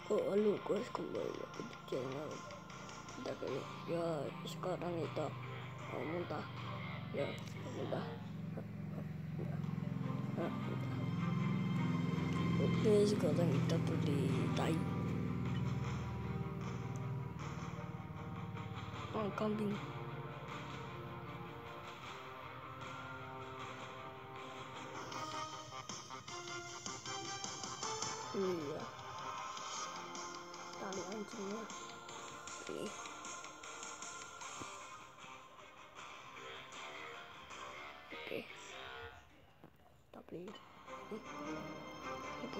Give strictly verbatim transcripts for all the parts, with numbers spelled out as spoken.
Oh, halo guys, kembali lagi di channel kita kali ya. Sekarang kita mau muntah ya, muntah. Oke, sekarang kita tuh di tai oh, kambing. Iya, tali anjingnya ini. Oke, tapi ini oke,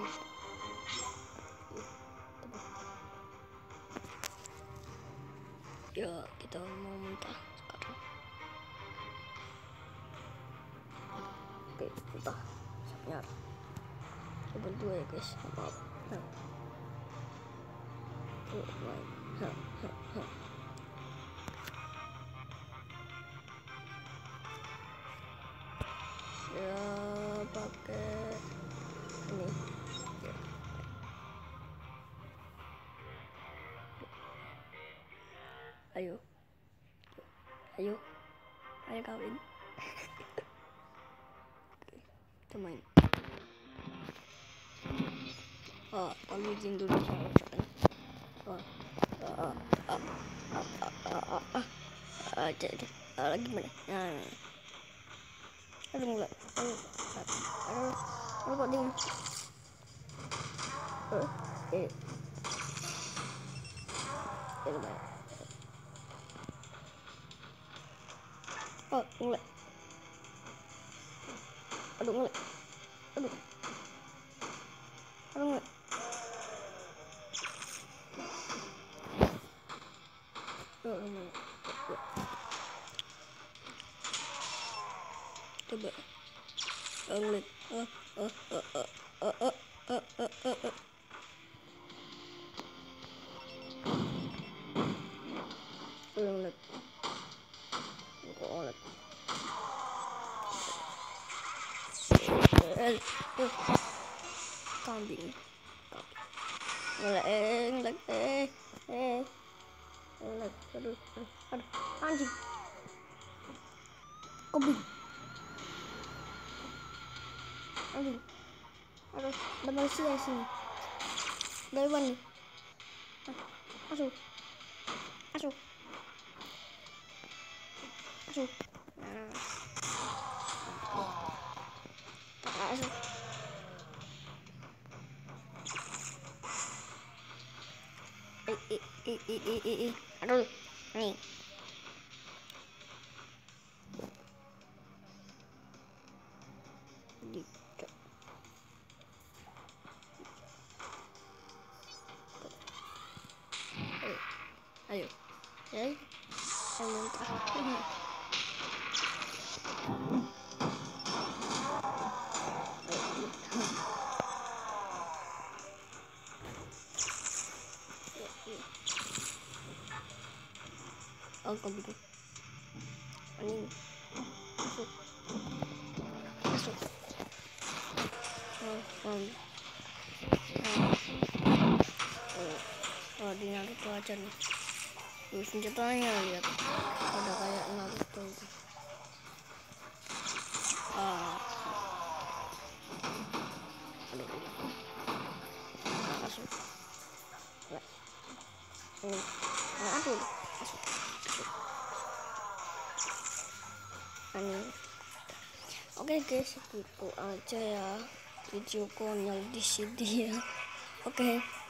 ya kita mau muntah sekarang. Oke, muntah siapnya coba dua ya guys, maaf. Nah. Oh, my. Ha, ha, ha. Ya pakai ini ya. Ayo ayo ayo kawin. Kita main. Oh, kami izin dulu sama saya. Oh, ah ah ah ah ah ah ah jadi lagi mana? Nah, aduh mulai. Aduh, aduh, aduh kok dingin. Eh, eh, ya lumayan. Oh, mulai. Aduh mulai. Aduh, aduh mulai. Oh, mulai. Coba. Oh, mulai. Oh, oh, oh, oh, oh, oh, oh, oh, oh, oh. Ulet, kok ulet? Eh, eh, kambing, ulet, eh, ulet, eh, eh, ulet, aduh, aduh, aduh, anjing, kambing, anjing, aduh, ada manusia sini, dari mana nih? Asuh, asuh, asuh, nah, asuh. Eh, eh, eh, eh, eh, eh, eh, aduh, nih. Ayo, ayo, saya muntah. Oh, kambing, anjing, masuk, masuk. Oh, oh, oh, oh, di Naruto aja nih. Tuh senjatanya lihat, ada kayak Naruto itu. Ah, aduh, nah, masuk. Nah, ini, nah, aduh, masuk, masuk. Ini, oke guys, itu aja ya video konyol di sini ya. Oke.